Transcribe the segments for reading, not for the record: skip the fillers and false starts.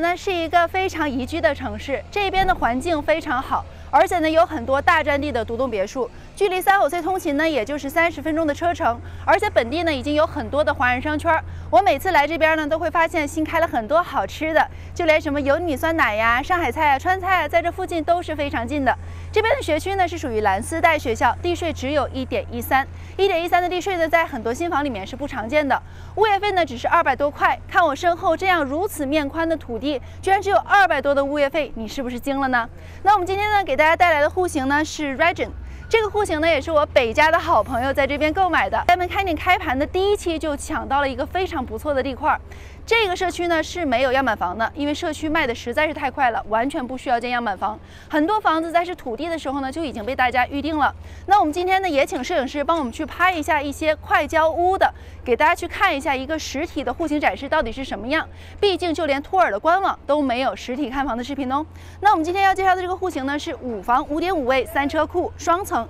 呢是一个非常宜居的城市，这边的环境非常好，而且呢有很多大占地的独栋别墅，距离三口隧通勤呢也就是30分钟的车程，而且本地呢已经有很多的华人商圈。我每次来这边呢都会发现新开了很多好吃的，就连什么油米酸奶呀、上海菜啊、川菜啊，在这附近都是非常近的。这边的学区呢是属于蓝丝带学校，地税只有1.13，1.13的地税呢在很多新房里面是不常见的，物业费呢只是200多块。看我身后这样如此面宽的土地，居然只有200多的物业费，你是不是惊了呢？那我们今天呢给大家带来的户型呢是 Regent。这个户型呢，也是我北家的好朋友在这边购买的。咱们开店开盘的第一期就抢到了一个非常不错的地块。这个社区呢是没有样板房的，因为社区卖的实在是太快了，完全不需要建样板房。很多房子在是土地的时候呢，就已经被大家预定了。那我们今天呢也请摄影师帮我们去拍一下一些快交屋的，给大家去看一下一个实体的户型展示到底是什么样。毕竟就连托尔的官网都没有实体看房的视频哦。那我们今天要介绍的这个户型呢是5房5.5卫3车库双层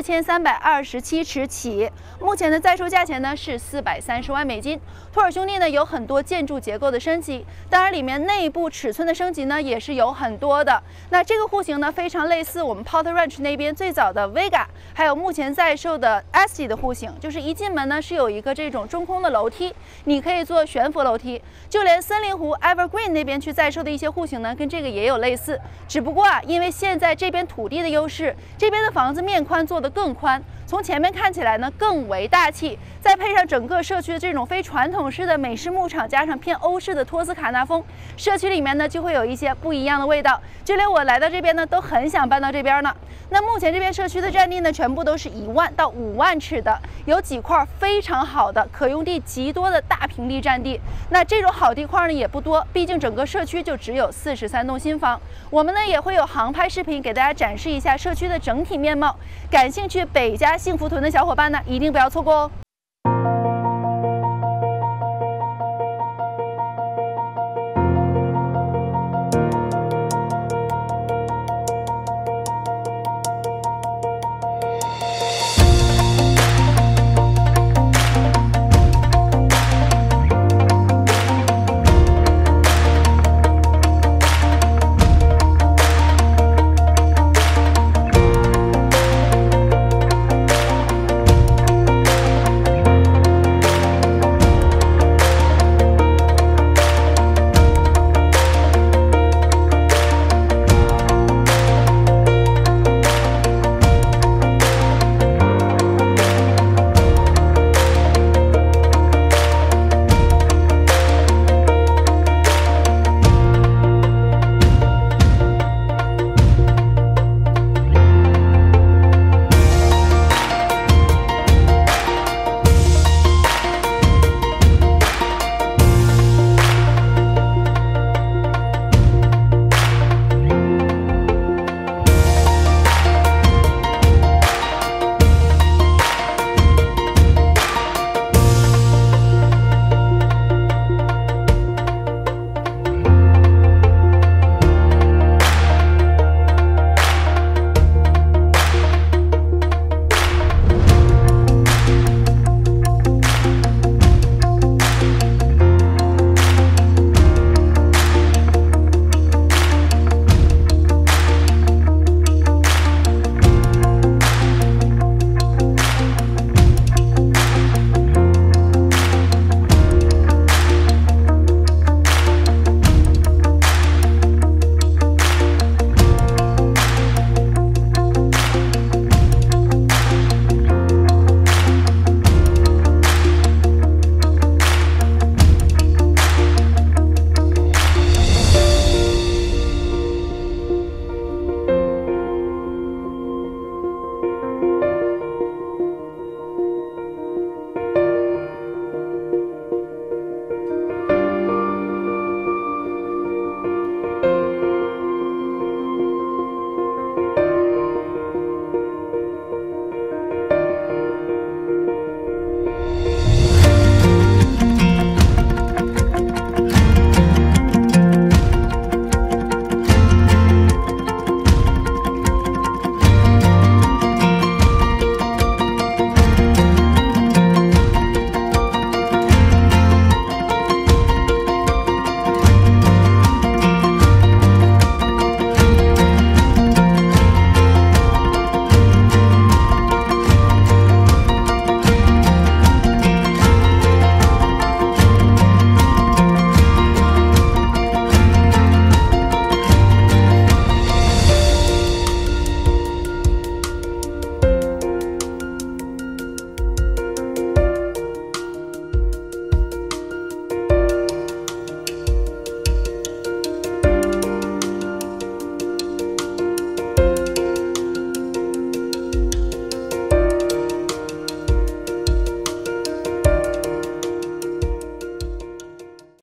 ，4327尺起。目前的在售价钱呢是430万美金。托尔兄弟呢有很多建筑结构的升级，当然里面内部尺寸的升级呢也是有很多的。那这个户型呢非常类似我们 Porter Ranch 那边最早的 Vega， 还有目前在售的 Asti 的户型，就是一进门呢是有一个这种中空的楼梯，你可以做悬浮楼梯。就连森林湖 Evergreen 那边去在售的一些户型呢，跟这个也有类似，只不过因为现在这边土地的优势，这边的房子面宽做得更宽，从前面看起来呢更为大气，再配上整个社区的这种非传统式的美式牧场，加上偏欧式的托斯卡纳风，社区里面呢就会有一些不一样的味道。就连我来到这边呢，都很想搬到这边呢。那目前这边社区的占地呢，全部都是1万到5万尺的，有几块非常好的可用地极多的大平地占地。那这种好地块呢也不多，毕竟整个社区就只有43栋新房。我们呢也会有航拍视频给大家展示一下社区的整体面貌。感兴趣北家幸福屯的小伙伴呢，一定不要错过哦。